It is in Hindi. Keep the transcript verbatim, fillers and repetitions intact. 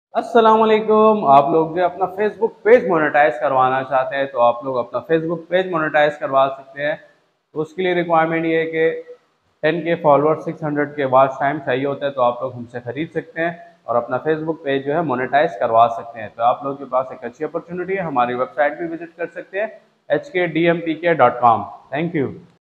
अस्सलाम वालेकुम। आप लोग जो अपना फेसबुक पेज मोनेटाइज करवाना चाहते हैं तो आप लोग अपना फेसबुक पेज मोनेटाइज करवा सकते हैं। तो उसके लिए रिक्वायरमेंट ये है कि टेन के फॉलोअर सिक्स हंड्रेड के वॉच टाइम चाहिए होता है, तो आप लोग हमसे ख़रीद सकते हैं और अपना फेसबुक पेज जो है मोनेटाइज करवा सकते हैं। तो आप लोग के पास एक अच्छी अपॉर्चुनिटी है, हमारी वेबसाइट भी विजिट कर सकते हैं H K D M P K dot com. Thank you.